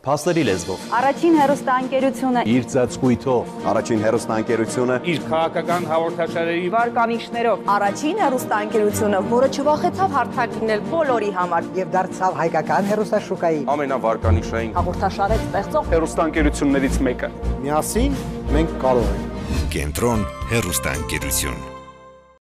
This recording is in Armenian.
Փաստերի լեզվով։ Առաջին հեռուստաընկերությունը Իր ծածկույթով։ Առաջին հեռուստաընկերությունը իր քաղաքական հաղորդաշարերի վարկանիշներով։ Առաջին հեռուստաընկերությունը, որը չվախեցավ հարթակ լինել բոլորի համար եւ դարձավ հայկական հեռուստաշուկայի ամենավարկանիշային հաղորդաշարեր ստեղծող հեռուստաընկերություններից մեկը։ միասին մենք կարող ենք Կենտրոն հեռուստաընկերություն